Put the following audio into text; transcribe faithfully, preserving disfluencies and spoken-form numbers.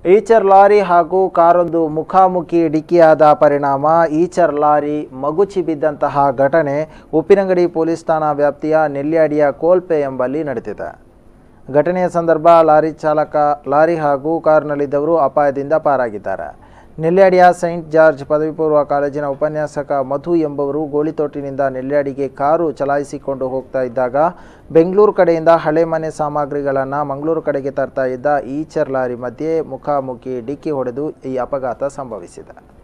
Eicher lorry ಹಾಗೂ ಕಾರೊಂದು ಮುಖಾಮುಖಿ ಡಿಕ್ಕಿಯಾದ ಪರಿಣಾಮ ಈಚರ್ ಲಾರಿ ಮಗುಚಿ ಬಿದ್ದಂತಹ ಘಟನೆ ಉಪ್ಪಿನಂಗಡಿ ಪೊಲೀಸ್ ಠಾಣಾ ವ್ಯಾಪ್ತಿಯ ನೆಲ್ಯಾಡಿಯ ಕೋಲ್ಪೆ ಎಂಬಲ್ಲಿ ನಡೆದಿದೆ. ಘಟನೆಯ ಸಂದರ್ಭ ಲಾರಿ ಚಾಲಕ ಲಾರಿ ಹಾಗೂ ಕಾರಿನಲ್ಲಿದ್ದವರು ಅಪಾಯದಿಂದ ಪಾರಾಗಿದ್ದಾರೆ. ನೆಲ್ಯಾಡಿಯ ಸೈಂಟ್ ಜಾರ್ಜ್ ಪದವಿ ಪೂರ್ವ ಕಾಲೇಜಿನ ಉಪನ್ಯಾಸಕ ಮಧು ಎಂಬುವರು ಗೋಳಿತೋಟಿನಿಂದ ನೆಲ್ಯಾಡಿಗೆ ಕಾರು ಚಲಾಯಿಸಿಕೊಂಡು ಹೋಗ್ತಾ ಇದ್ದಾಗ ಬೆಂಗಳೂರು ಕಡೆಯಿಂದ ಹಳೆ ಮನೆ ಸಾಮಗ್ರಿಗಳನ್ನು ಮಂಗಳೂರು ಕಡೆಗೆ ತರ್ತಾ ಇದ್ದ ಈಚರ್ ಲಾರಿ ಮಧ್ಯೆ ಮುಖಾಮುಖಿ ಡಿಕ್ಕಿ ಹೊಡೆದು ಈ ಅಪಘಾತ ಸಂಭವಿಸಿದೆ.